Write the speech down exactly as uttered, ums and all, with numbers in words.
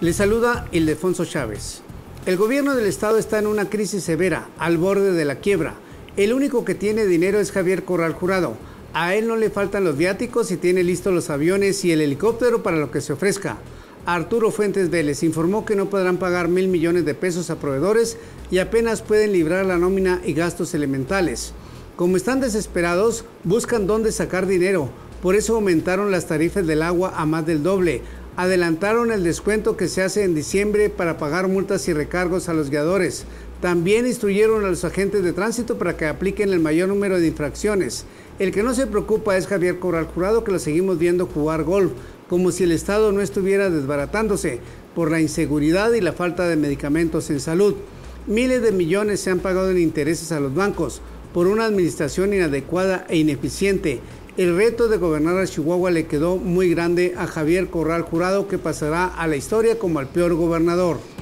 Le saluda Ildefonso Chávez. El gobierno del estado está en una crisis severa, al borde de la quiebra. El único que tiene dinero es Javier Corral Jurado. A él no le faltan los viáticos y tiene listos los aviones y el helicóptero para lo que se ofrezca. Arturo Fuentes Vélez informó que no podrán pagar mil millones de pesos a proveedores y apenas pueden librar la nómina y gastos elementales. Como están desesperados, buscan dónde sacar dinero. Por eso aumentaron las tarifas del agua a más del doble. Adelantaron el descuento que se hace en diciembre para pagar multas y recargos a los guiadores. También instruyeron a los agentes de tránsito para que apliquen el mayor número de infracciones. El que no se preocupa es Javier Corral Jurado, que lo seguimos viendo jugar golf, como si el Estado no estuviera desbaratándose por la inseguridad y la falta de medicamentos en salud. Miles de millones se han pagado en intereses a los bancos por una administración inadecuada e ineficiente. El reto de gobernar a Chihuahua le quedó muy grande a Javier Corral Jurado, que pasará a la historia como el peor gobernador.